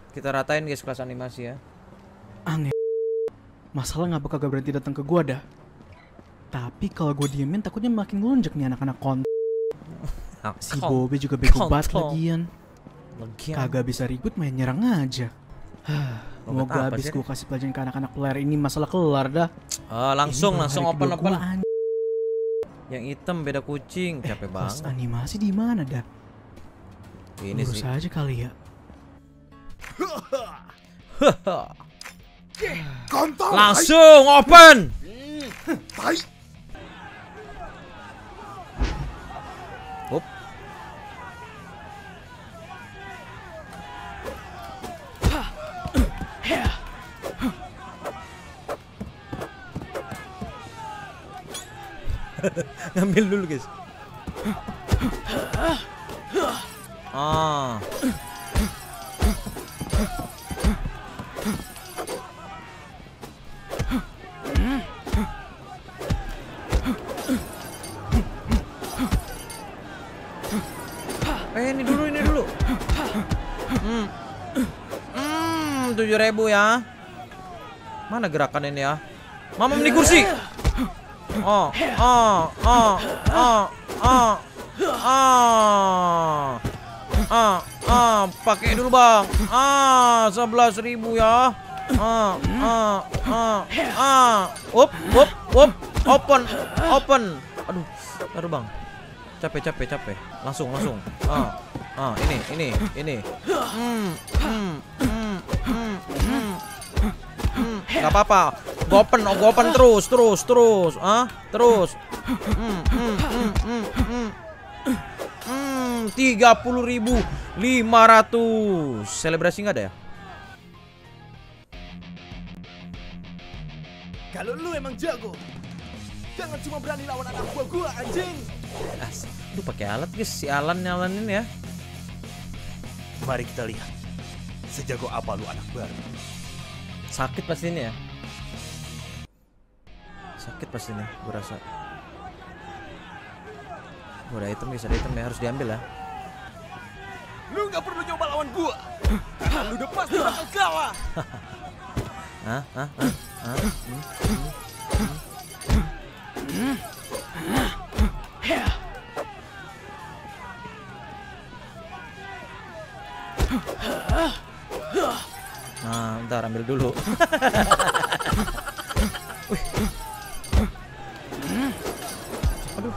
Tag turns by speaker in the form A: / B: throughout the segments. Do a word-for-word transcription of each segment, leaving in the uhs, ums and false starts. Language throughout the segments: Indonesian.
A: Kita ratain guys kelas animasi ya.
B: Aneh. Masalah ngapa kagak berhenti datang ke gua dah. Tapi kalau gua diemin takutnya makin ngelunjak nih anak-anak kont. Si Bobby juga bego banget lagian. Kagak bisa ribut main nyerang aja. Moga habis gua kasih pelajaran ke anak-anak player ini masalah kelar dah.
A: Oh, langsung
B: Ini
A: langsung
B: hari
A: open
B: kedua
A: open.
B: gua an-
A: Yang hitam beda kucing, capek
B: Kelas
A: banget.
B: animasi di mana dah?
A: Ini
B: Urus
A: sih.
B: aja kali ya.
A: Langsung open. Up. Ngambil dulu guys. Ah. Eh ini dulu ini dulu. Hmm. Hmm, tujuh ribu ya. Mana gerakan ini ya? Mamam di kursi. Oh, oh, oh, oh, oh, ah, ah, ah, pakai dulu bang. Ah, sebelas ribu ya. Ah, ah, ah, ah, up, up, up, open, open. Aduh, taruh bang. Capek, capek, capek. Langsung, langsung. Ah, ah, ini, ini, ini. Hmm, hmm, hmm, hmm, hmm. Hmm, gak apa-apa. Gue open, gue open terus, terus, terus, ah, terus. Hmm, hmm, hmm, hmm, hmm. Hmm, tiga puluh ribu lima ratus. Selebrasi nggak ada ya?
C: Kalau lu emang jago, jangan cuma berani lawan anak buah gua, anjing.
A: As, lu pakai alat guys, si Alan nyalanin ya.
C: Mari kita lihat sejago apa lu anak baru.
A: Sakit pasti ini ya. Sakit pasti nih, gue rasa. Gue ada item guys, ada item ya, harus diambil ya.
C: Lu nggak perlu nyoba lawan gua, karena lu udah pasti bakal kalah.
A: Hah, hah, hah, hah. Hmm, hmm. Nah, bentar ambil dulu. Wih. Aduh.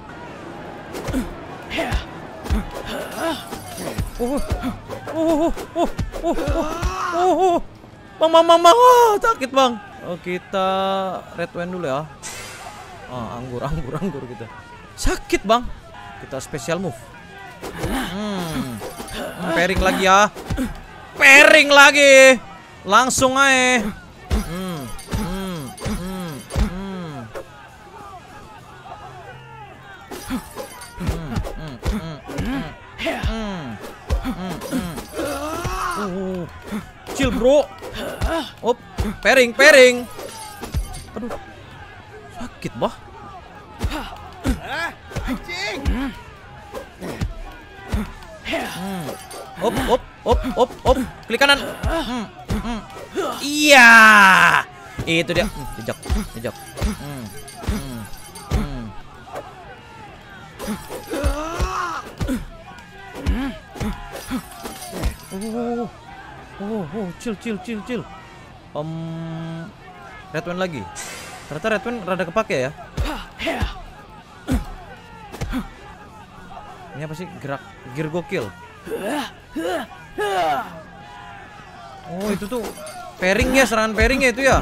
A: Oh, oh, oh, oh, oh, oh, oh. Bang, bang, bang, bang, oh, sakit bang. Oh, kita red wine dulu ya. Ah, anggur, anggur, anggur kita. Sakit bang. Kita special move. Hmm. Hmm, pairing lagi ya. Pairing lagi. Langsung aja. Hmm. Hmm. Hmm. Hmm. Hmm. Hmm. Hmm. Hmm. Hmm. Hmm. Uh. Chill bro. Op, pairing, pairing. Aduh. Sakit bah.
C: Anjing.
A: Hmm. Op, op, op, op, op. Klik kanan. Hmm. Hmm. Iya. Itu dia. Hmm, jejak, jejak. Hmm. Hmm. Hmm. Oh, oh, oh, chill, chill, chill, chill. Om, red one lagi. Ternyata red one rada kepake ya. Ini apa sih? Gerak gear gokil. Oh, itu tuh pairing ya, serangan pairing ya itu ya.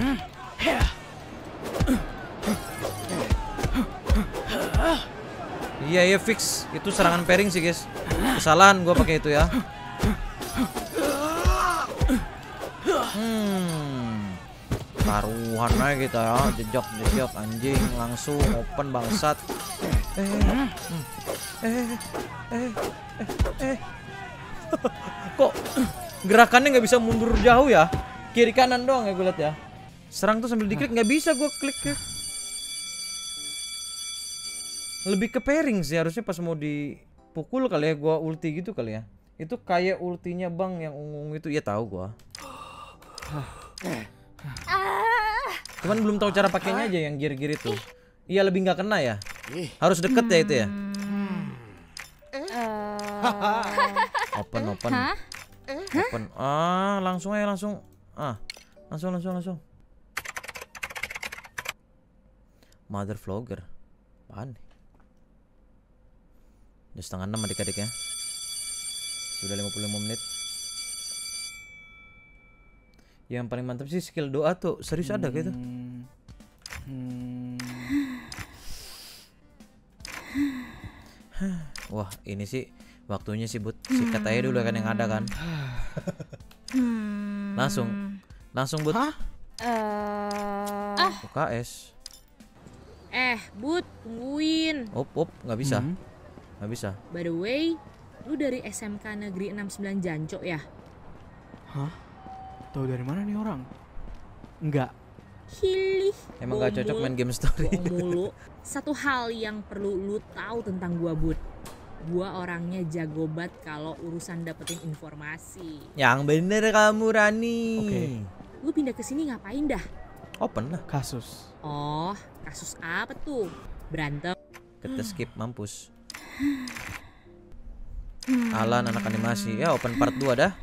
A: Iya, iya fix. Itu serangan pairing sih, guys. Kesalahan gua pakai itu ya. Hmm. Taruhan aja kita ya, jejak jejak anjing, langsung open bangsat. Eh, eh, eh, eh, eh. Kok gerakannya nggak bisa mundur jauh ya? Kiri kanan doang ya gue liat ya. Serang tuh sambil diklik nggak bisa gue klik ya. Lebih ke pairing sih harusnya pas mau dipukul kali ya, gue ulti gitu kali ya. Itu kayak ultinya Bang yang ungu itu. Ya tahu gua. Cuman belum tahu cara pakainya aja yang gear-gear itu. Iya lebih nggak kena ya. Harus deket ya itu ya. Open open. Open. Ah langsung aja langsung. Ah langsung langsung langsung. Mother vlogger. Apaan nih? Udah setengah enam adik-adik ya. Sudah lima puluh lima menit. Yang paling mantap sih skill doa tuh. Serius ada gitu.
B: Hmm.
A: Wah ini sih waktunya sih Bud. Sikat aja dulu kan yang ada kan. Langsung. Langsung Bud.
B: Hah?
D: Uh,
A: U K S.
D: eh, Bud, tungguin.
A: Op op nggak bisa.
B: Hmm.
A: Nggak bisa.
D: By the way, lu dari S M K Negeri enam puluh sembilan Jancok ya?
B: Hah? Tahu dari mana nih orang? Enggak.
D: Hilih.
A: Emang gak cocok main game story.
D: Bohong mulu. Satu hal yang perlu lu tahu tentang gua, Bud. Gua orangnya jago banget kalau urusan dapetin informasi.
A: Yang bener kamu Rani.
B: Oke.
D: Lu pindah ke sini ngapain dah?
A: Open lah.
B: Kasus.
D: Oh, kasus apa tuh? Berantem.
A: Kita skip mampus. Alan anak animasi. Ya open part dua dah.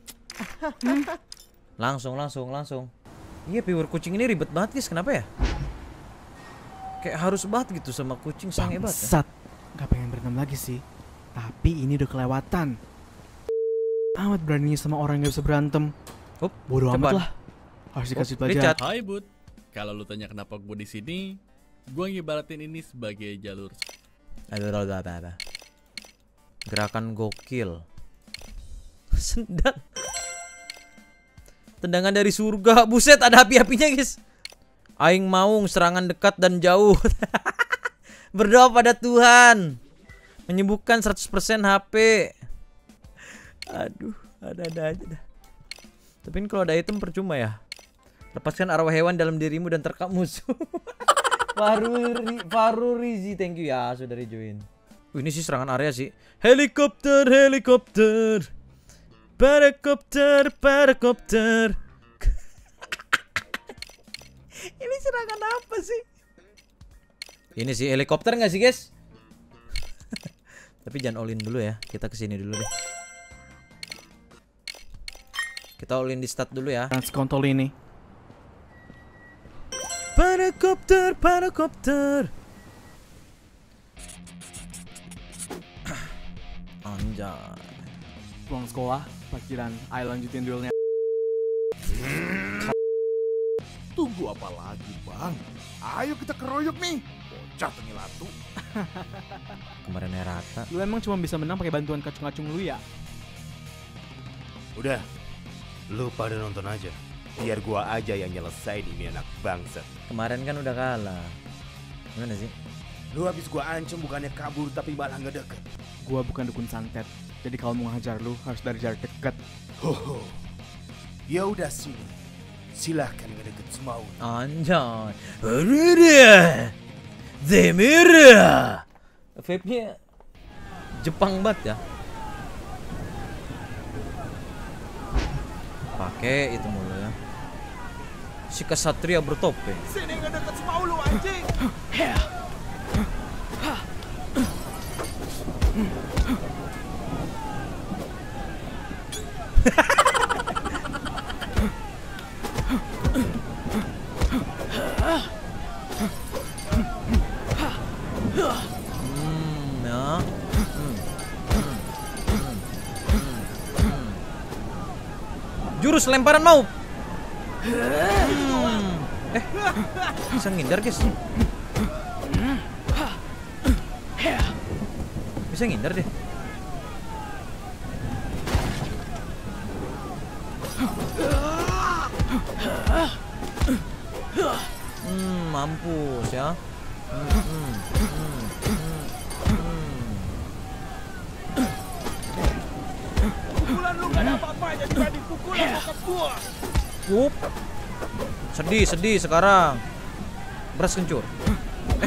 A: Langsung langsung langsung. Iya viewer kucing ini ribet banget guys. Kenapa ya? Kayak harus banget gitu sama kucing sange banget ya.
B: Bangsat. Gak pengen berantem lagi sih. Tapi ini udah kelewatan. Amat beraninya sama orang yang gak bisa berantem.
A: Hup,
B: Bodoh amat
A: cepat.
B: lah. Harus dikasih
A: Oh,
B: pelajaran.
A: Richard.
E: Hai Bud, kalau lu tanya kenapa gue di sini, gue ngibaratin ini sebagai jalur.
A: Aduh, aduh, aduh, aduh, aduh. Gerakan gokil. Sendang. Tendangan dari surga. Buset, ada api-apinya guys. Aing maung serangan dekat dan jauh. Berdoa pada Tuhan. Menyembuhkan seratus persen H P. Aduh, ada-ada aja dah. Tapi ini kalau ada item percuma ya. Lepaskan arwah hewan dalam dirimu dan terkam musuh. Faruri, Farurizi, thank you ya sudah rejoin. Uh, ini sih serangan area sih. Helikopter, helikopter. Paracopter, paracopter. Ini serangan apa sih? Ini sih helikopter nggak sih guys? Tapi jangan all in dulu ya. Kita kesini dulu deh. Kita all in di stat dulu ya.
B: Trans kontol ini.
A: Paracopter, paracopter. Anjay.
B: Pulang sekolah, parkiran, ayo lanjutin duelnya.
C: Tunggu apa lagi, Bang? Ayo kita keroyok nih. Bocah tengilatu.
A: Kemarinnya rata.
B: Lu emang cuma bisa menang pakai bantuan kacung-kacung lu ya?
F: Udah, lu pada nonton aja. Biar gua aja yang nyelesain ini anak bangsa.
A: Kemarin kan udah kalah. Gimana sih?
F: Lu habis gua ancam bukannya kabur tapi malah ngedeket.
B: Gua bukan dukun santet, jadi kalau mau ngajar lu harus dari jarak dekat.
F: Hoho. Ya udah sini. Silahkan ngedeket semau.
A: Anjay. Rida. Zemira. Vape-nya Jepang banget ya. Pakai itu mulu ya. Si kesatria bertopeng.
C: Sini ngedeket semau lu anjing.
A: Hmm, ya. Hmm. Hmm. Hmm. Hmm. Hmm. Jurus lemparan mau. Hmm. Eh, bisa ngindar guys. Bisa ngindar deh. Hmm, mampus ya. Hmm, hmm, hmm, hmm, hmm.
C: Pukulan lu gak ada apa-apanya dibanding pukulan bokap gua.
A: Up. Sedih, sedih sekarang. Beras kencur. Eh.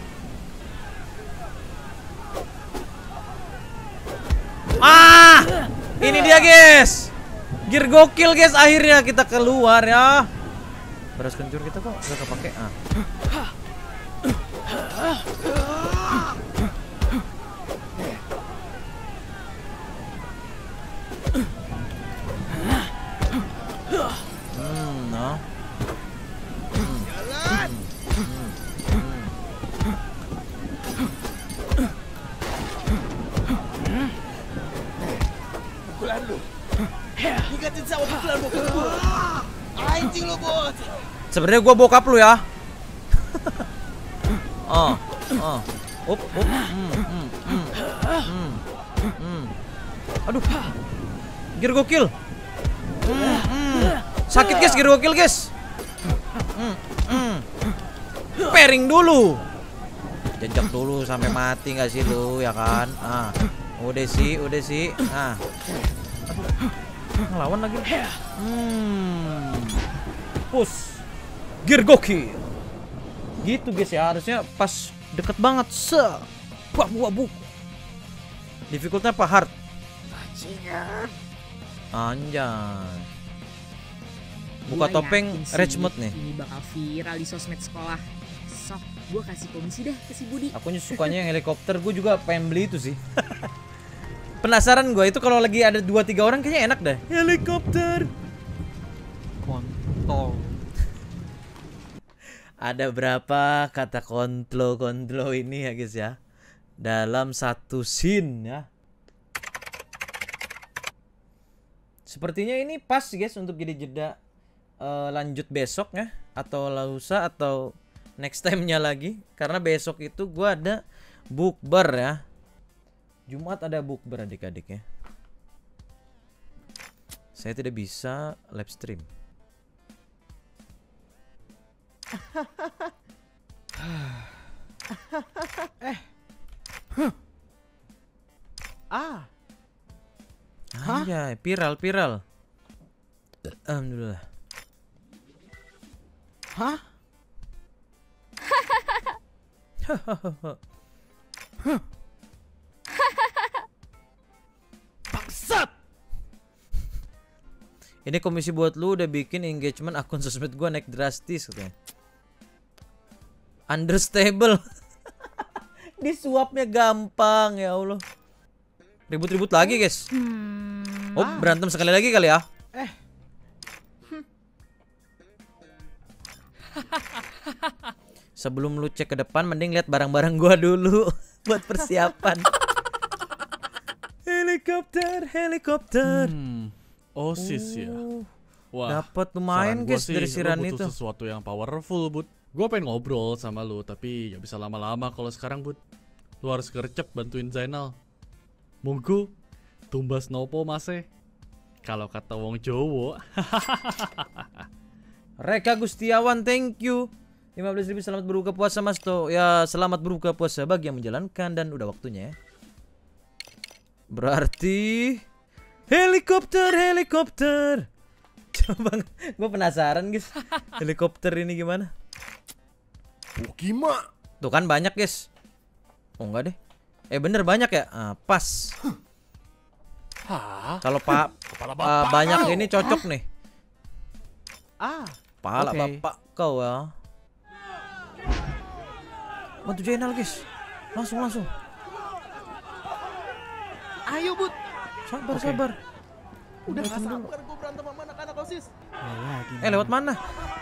A: Ah! guys. Gear gokil guys, akhirnya kita keluar ya. Beras kencur kita kok nggak kepake. Ah. Hmm, no.
C: Pukulan lu. Ingatin sama pukulan bokap gua. Anjing lu, bos.
A: Sebenarnya gua bokap lu ya. Oh, oh. Up, up. Hmm, hmm, hmm. Hmm. Hmm. Aduh. Gear gokil. Hmm, hmm. Sakit guys, gear gokil guys. Hmm, hmm. Pairing dulu. Jejak dulu sampai mati nggak sih lu ya kan? Ah. Udah sih, udah sih. Ah. Ngelawan lagi. Hmm. Push. Gear gokil. Gitu guys ya, harusnya pas deket banget. Se. Buah buah bu. Difficultnya apa hard? Anjay. Buka
D: Gua
A: topeng
D: yakin sih
A: rage mode nih.
D: Ini bakal viral di sosmed sekolah. Sok, gue kasih komisi deh ke si Budi.
A: Aku sukanya yang helikopter, gue juga pengen beli itu sih. Penasaran gue itu kalau lagi ada dua tiga orang kayaknya enak deh. Helikopter.
B: Kontol.
A: Ada berapa kata kontlo-kontlo ini ya guys ya dalam satu scene ya. Sepertinya ini pas guys untuk jadi jeda uh, lanjut besok ya, atau lusa atau next time-nya lagi, karena besok itu gua ada bukber ya. Jumat ada bukber adik-adik ya. Saya tidak bisa live stream.
B: eh. Huh. Ah.
A: Anjay, viral viral. Alhamdulillah.
B: Hah?
A: Bangsat. Ini komisi buat lu udah bikin engagement akun sosmed gua naik drastis katanya. Understable. Disuapnya gampang ya Allah. Ribut-ribut lagi guys.
D: Hmm.
A: Oh berantem sekali lagi kali ya.
B: Eh.
A: Sebelum lu cek ke depan mending lihat barang-barang gua dulu buat persiapan. Helikopter, helikopter.
E: Hmm, OSIS ya. Wah,
A: Dapat lumayan
E: saran gua
A: guys
E: sih,
A: dari
E: lu
A: siran
E: butuh
A: itu.
E: sesuatu yang powerful, Bud. Gue pengen ngobrol sama lu, tapi gak bisa lama-lama kalau sekarang, Bud. Lu harus gercep bantuin Zainal. Munggu, tumbas nopo masih. Kalau kata wong Jowo.
A: Reka Gustiawan, thank you. lima belas ribu selamat berbuka puasa Mas To. Ya, selamat berbuka puasa bagi yang menjalankan dan udah waktunya ya. Berarti helikopter, helikopter. Coba gue penasaran guys. Helikopter ini gimana?
F: Bukima.
A: Tuh kan banyak guys. Oh enggak deh. Eh bener banyak ya. Ah, pas. Kalau pak uh, banyak ini cocok nih.
B: Ah.
A: Pala
B: Oke.
A: bapak kau ya. Bantu Jainal guys. Langsung langsung.
C: Ayo, Bud.
A: Sabar
B: Oke.
A: sabar.
C: Udah gak sabar gue berantem sama anak-anak OSIS.
B: Ya, lagi
A: Eh lewat mana?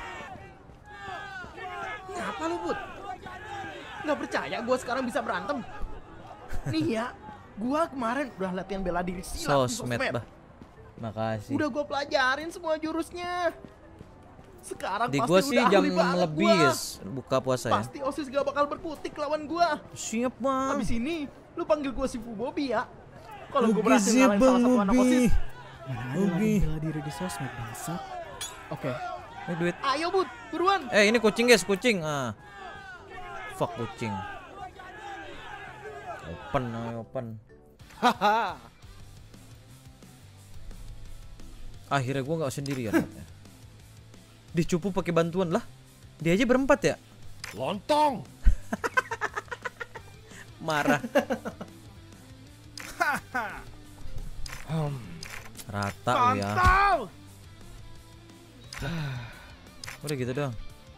C: Ngapa lu, Bud? Gak percaya gue sekarang bisa berantem? Nih ya, gue kemarin udah latihan bela diri silat di
A: Sosmed
C: sosmed.
A: bah. Makasih.
C: Udah gue pelajarin semua jurusnya. Sekarang
A: Di
C: pasti
A: gua sih
C: udah
A: jam
C: ahli banget
A: lebih
C: gua.
A: guys buka puasa ya.
C: Pasti OSIS gak bakal berkutik lawan gue.
A: Siap bang.
C: Abis ini, lu panggil gue si Fu Bobby ya. Kalau gue
A: Oke,
C: berhasil
A: siap,
C: ngalahin salah
A: Bang
C: satu anak
A: Bobby.
C: OSIS.
B: Mana ada lagi
A: Oke.
B: bela diri di sosmed bangsat. Oke.
A: Eh duit.
C: Ayo, Bud, buruan.
A: Eh ini kucing guys, kucing. Ah. Fuck kucing. Open, ayo open.
C: Haha.
A: Akhirnya gua nggak sendirian. Dicupu pakai bantuan lah. Dia aja berempat ya.
F: Lontong.
A: Marah. Rata lu ya. Udah gitu doang.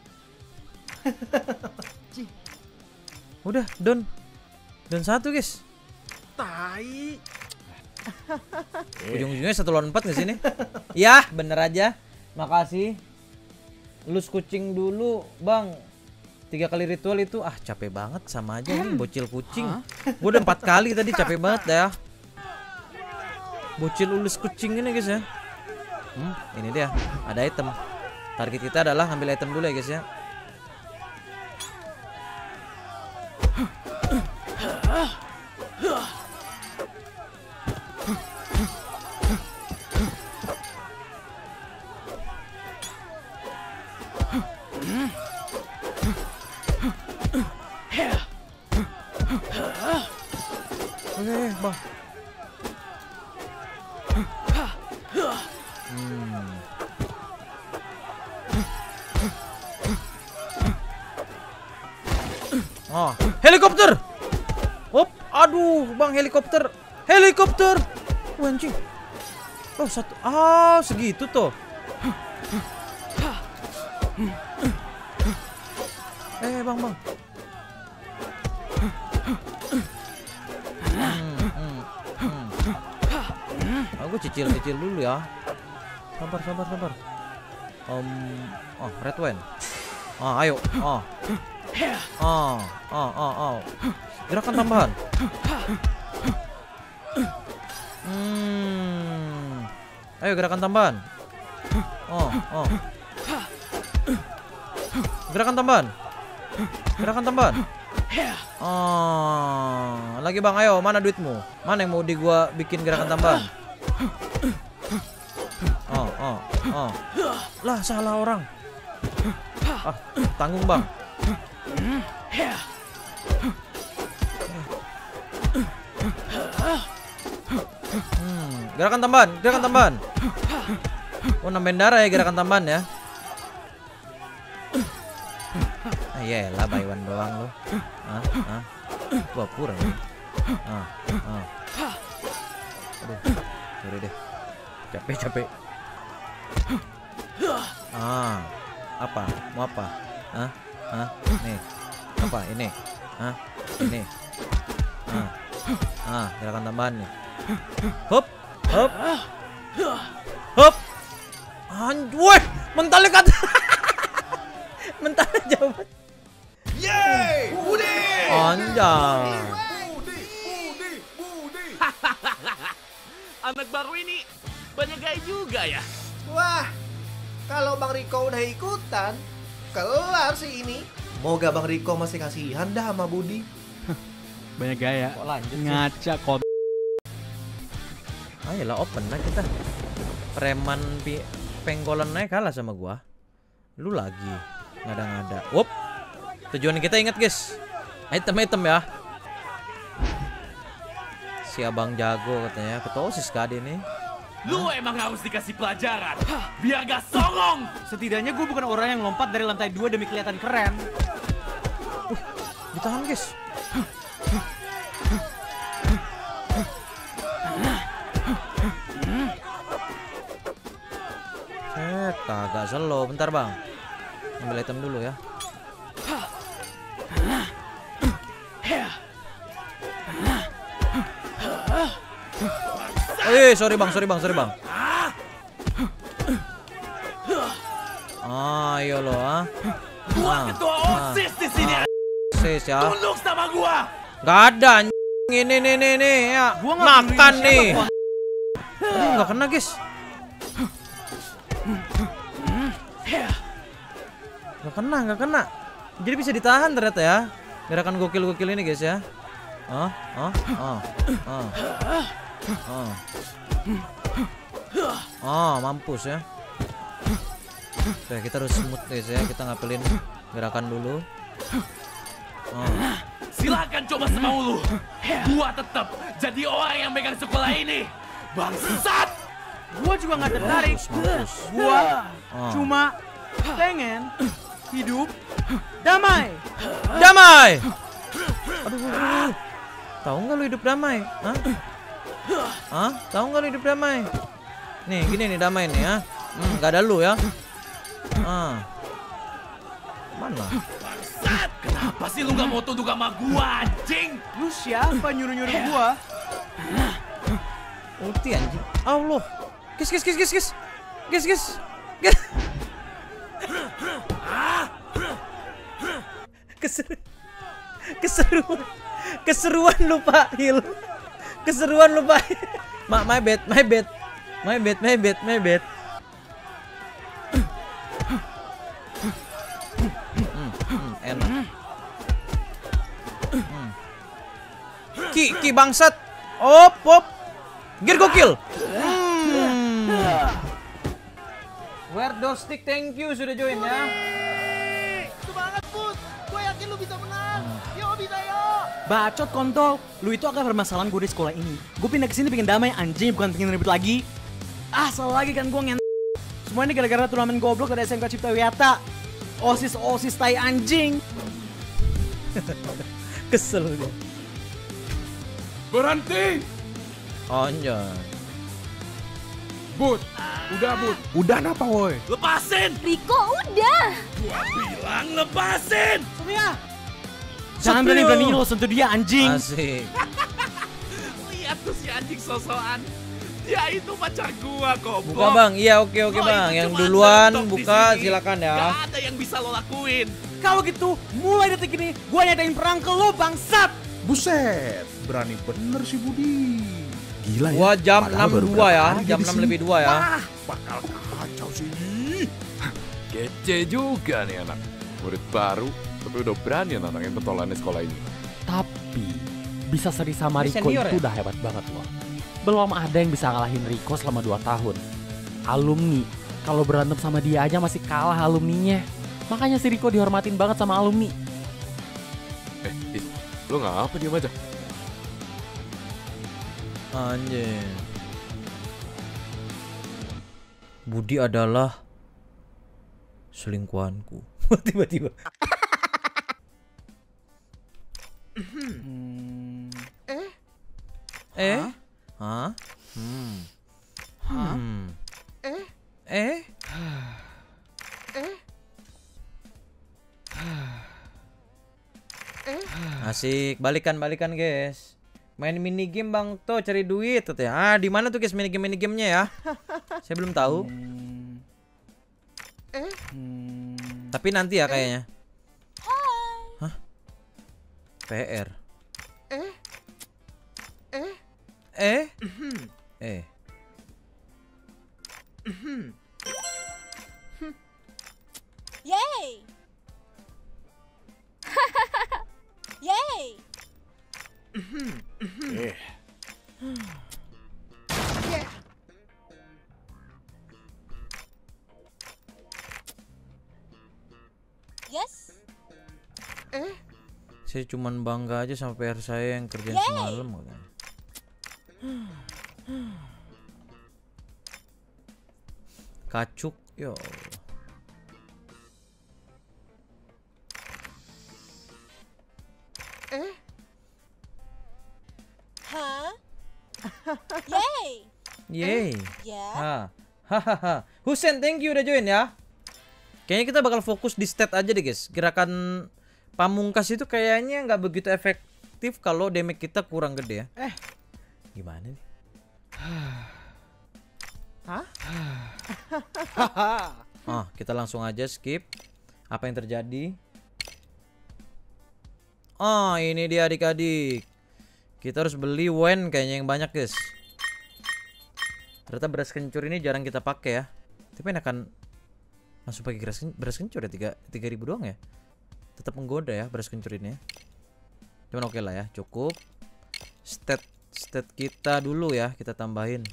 A: Udah, don. Don satu, guys.
C: Tai.
A: Ujung-ujungnya satu lawan empat nggak sih ini? Ya, bener aja. Makasih. Lus kucing dulu, Bang. Tiga kali ritual itu, ah capek banget sama aja nih bocil kucing. Gue udah empat kali tadi, capek banget ya. Bocil ulus kucing ini guys ya. Hmm, ini dia, ada item. Target kita adalah ambil item dulu ya guys ya. Oke, bang. Hmm. Oh, helikopter. Hop, aduh, bang helikopter. Helikopter. Wah, anjing. Oh, satu. Ah, segitu tuh. Eh, bang, bang. Aku cicil-cicil dulu ya. Sabar, sabar, sabar. Um, oh, red wine. Ah, ayo. Ah. Ah, ah, ah, ah. Gerakan tambahan. Hmm. Ayo gerakan tambahan. Oh, oh. Gerakan tambahan. Gerakan tambahan. Oh, lagi bang, ayo, mana duitmu? Mana yang mau di gua bikin gerakan tambahan? Oh, oh, oh. Lah, salah orang. Ah, tanggung bang. Hmm, gerakan tambahan, gerakan tambahan. Oh, nambahin darah ya gerakan tambahan ya. Ah, iya lah, buy one doang lo. Ah, ah. Gua pura. Ah, ah. Aduh, sorry deh. Capek, capek. Ah, apa? Mau apa? Ah, ah, nih. Apa ini? Ah, ini. Ah, ah, gerakan tambahan nih. Hop, hop, hop. Anjir, mentalnya kata. Mentalnya jauh banget.
F: Yeay! Budi!
A: Anjay.
G: Anak baru ini banyak gaya juga ya.
C: Wah, kalau Bang Riko udah ikutan, kelar sih ini. Moga Bang Riko masih kasihan dah sama Budi.
B: Banyak gaya.
A: Kok lanjut sih?
B: Ngaca kok.
A: Ayolah open lah kita. Preman pi penggolan naik kalah sama gua. Lu lagi ngada-ngada. Wop. Tujuan kita ingat guys. Item-item ya. Si abang jago katanya. Ketosis kali ini.
G: Lu emang harus dikasih pelajaran biar gak songong.
B: Setidaknya gue bukan orang yang lompat dari lantai dua demi kelihatan keren.
A: Uh, ditahan guys. Set, kagak slow. Bentar bang. Ambil item dulu ya. Oh iya, sorry bang, sorry bang, sorry bang. Ah, iya lo ah.
G: Gua
A: Ah,
G: ketua
A: ah,
G: OSIS di sini.
A: ah. OSIS ya.
G: Tunduk sama gua.
A: Gak ada anjing. Ini nih nih nih ya.
B: Gua nggak
A: Makan
B: peduli
A: nih.
B: siapa,
A: Aduh, nggak kena guys. Nggak kena, nggak kena. Jadi bisa ditahan ternyata ya. Gerakan gokil-gokil ini guys ya. Ah, ah, ah, ah. Ah. Ah, mampus ya. Oke, kita harus smooth guys ya. Kita ngapelin gerakan dulu. Ah.
G: Silakan coba semau lu. Gua tetap jadi orang yang megang sekolah ini. Bangsat.
B: Gua juga nggak tertarik.
A: Mampus, mampus.
B: Gua
A: Ah.
B: cuma pengen hidup damai.
A: Damai. Aduh, aduh, aduh. Tahu nggak lu hidup damai? Hah? Hah? Tahu nggak lu hidup damai? Nih, gini nih damai nih ya. Hmm, gak ada lu ya. Ah. Mana?
G: Bangsat, kenapa sih lu gak mau tunduk sama gua, anjing?
C: Lu siapa nyuruh-nyuruh gua?
A: Ulti anjing. Allah. Kis kis kis kis kis. Kis kis. Kis. Keseru. Keseruan. Keseruan lu Pak Hil. Keseruan lu Pak. Ma, my bad, my bad. My bad, my bad, my bad. Hmm, hmm, enak. Hmm. Ki, ki bangsat. Op, op. Gear gokil. Hmm. Where those stick, thank you sudah join ya.
C: Semangat Bud, gue yakin lu bisa menang. Yo bisa yo.
B: Bacot kontol, lu itu akan permasalahan gue di sekolah ini. Gue pindah ke sini pengen damai anjing, bukan pengen ribut lagi. Ah, salah lagi kan gue ngen. Semua ini gara-gara turnamen goblok dari S M K Cipta Wiyata. Osis osis tai anjing.
A: Kesel dia.
G: Berhenti!
A: Anjay.
H: Bud, udah Bud, udah napa woi?
G: Lepasin!
D: Riko udah.
G: Gua bilang lepasin!
B: Semia. Jangan berani-berani lo sentuh dia anjing.
A: Asik.
G: Lihat tuh si anjing sosokan. Dia itu pacar gua kok.
A: Buka bang, iya oke oke bang. Yang duluan buka silakan ya.
G: Gak ada yang bisa lo lakuin.
B: Kalau gitu, mulai detik ini gue nyadain perang ke lo bangsat.
H: Buset, berani bener si Budi. Gila ya.
A: Wah jam
H: Padahal
A: enam
H: baru
A: dua
H: berapa
A: ya,
H: hari
A: jam
H: di
A: enam
H: sini.
A: lebih dua ya.
H: Wah, bakal kacau sini.
I: Kece juga nih anak. Murid baru, tapi udah berani nantangin pentolan di sekolah ini.
J: Tapi bisa seri sama
A: Ini
J: Riko
A: senior
J: itu
A: ya?
J: udah hebat banget loh. Belum ada yang bisa ngalahin Riko selama dua tahun. Alumni, kalau berantem sama dia aja masih kalah alumninya. Makanya si Riko dihormatin banget sama alumni.
I: Eh, Is, lu ngapa diem aja?
A: Anjir. Budi adalah selingkuhanku. Tiba-tiba.
C: Eh?
A: Eh? Hah? Hmm. Hmm.
C: Eh?
A: Eh?
C: Eh? Eh?
A: Asik, balikan balikan guys. Main mini game bang tuh cari duit tuh ya. Ah di mana tuh guys mini game mini gamenya ya? Saya belum tahu.
C: Eh?
A: Tapi nanti ya kayaknya. Hah? P R.
C: Eh? Eh?
A: Eh? Eh.
D: Yay! Yay!
H: Eh,
D: Yes.
C: Eh?
A: Saya cuman bangga aja sama P R saya yang kerjaan
D: Yay!
A: semalam katanya. Kacuk, ya Allah.
C: Eh?
D: Hah? Yay!
A: Yeay.
D: Ya.
A: Ha. Hahaha. Husen, thank you udah join ya. Kayaknya kita bakal fokus di stat aja deh guys. Gerakan pamungkas itu kayaknya nggak begitu efektif kalau damage kita kurang gede ya.
B: Eh.
A: Gimana nih?
C: Hah?
A: Ah, kita langsung aja skip. Apa yang terjadi? Oh, ini dia adik-adik. Kita harus beli wen kayaknya yang banyak guys. Ternyata beras kencur ini jarang kita pakai ya. Tapi enakan langsung pakai beras, beras kencur ya tiga ribu doang ya. Tetap menggoda ya beras kencur ini ya. Cuman oke lah ya, cukup. Stat stat kita dulu ya, kita tambahin.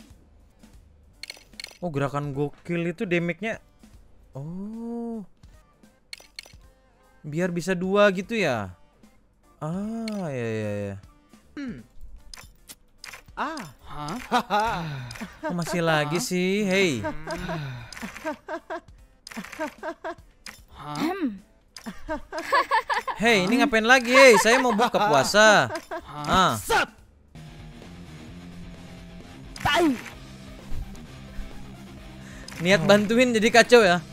A: Oh, gerakan gokil itu damage-nya. Oh. Biar bisa dua gitu ya. Ah, ya ya ya.
C: Hmm. Ah.
A: Oh, masih lagi sih. Hey. Hey, ini ngapain lagi? Hey, saya mau buka puasa. Ah. Niat bantuin jadi kacau ya.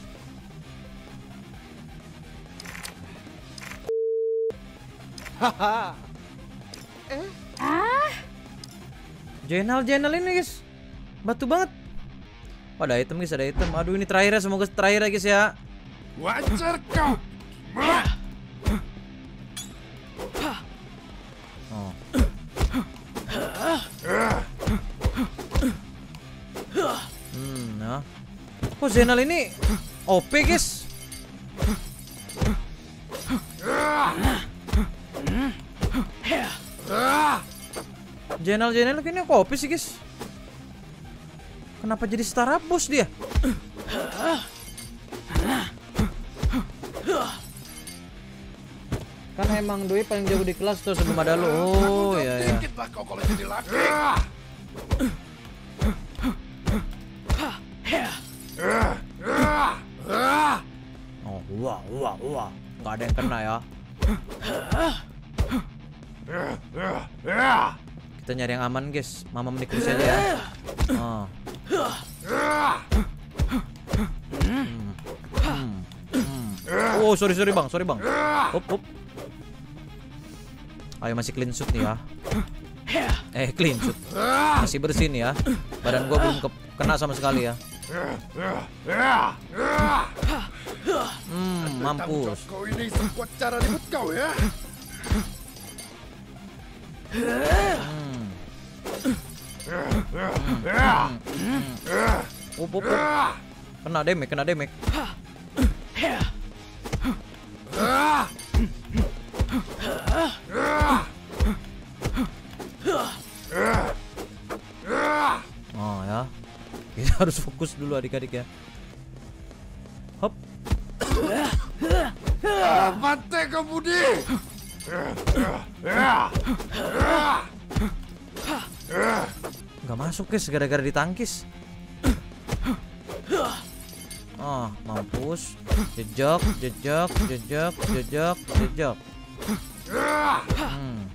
C: Haha. eh?
D: Ah,
A: Jenal-jenal ini guys, batu banget. Oh, ada item guys, ada item. Aduh ini terakhir ya, semoga terakhir ya guys ya.
H: Wajar kau.
A: Oh. Hmm, ya. Kok Zenal ini O P guys? Jenal-jenal kayaknya kok O P sih guys. Kenapa jadi setara bos dia? Kan emang Doi paling jago di kelas tuh sebelum ada lo. Oh ya ya.
H: Kau kalau jadi laki.
A: Oh wah wah wah. Gak ada yang kena ya. Kita nyari yang aman guys. Mama menikmati saja ya. Oh. Hmm. Hmm. Hmm. Oh sorry sorry bang, sorry bang. Hop hop. Ayo masih clean shoot nih ya. Eh clean shoot. Masih bersih nih ya. Badan gua belum ke kena sama sekali ya. Hmm, mampus.
H: Kau ini sekuat cara ribut kau ya.
A: Hmm. Up, up, up. Kena damage, kena damage. Oh ya, kita harus fokus dulu adik-adik ya. Hop.
H: Mati kau Budi.
A: Gak masuk guys, gara-gara ditangkis. Oh, mampus. Jejak, jejak, jejak, jejak, jejak. Hmm.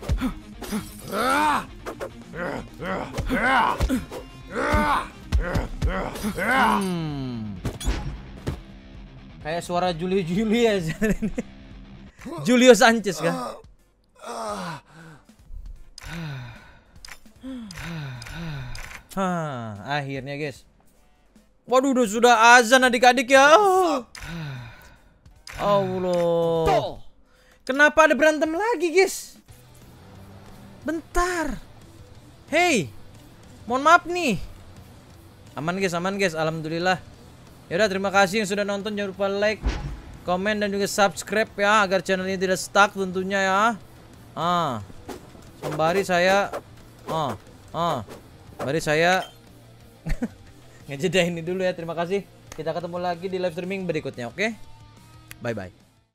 A: Hmm. Kayak suara Julio Julia ini. Julio Sanchez kan? Hah, akhirnya guys. Waduh, udah sudah azan adik-adik ya. Allah. Kenapa ada berantem lagi guys? Bentar. Hey, mohon maaf nih. Aman guys, aman guys, alhamdulillah. Yaudah, terima kasih yang sudah nonton. Jangan lupa like, komen, dan juga subscribe ya, agar channel ini tidak stuck tentunya ya. Ah, sembari saya, ah, ah, sembari saya ngejeda ini dulu ya. Terima kasih. Kita ketemu lagi di live streaming berikutnya, oke? Bye bye.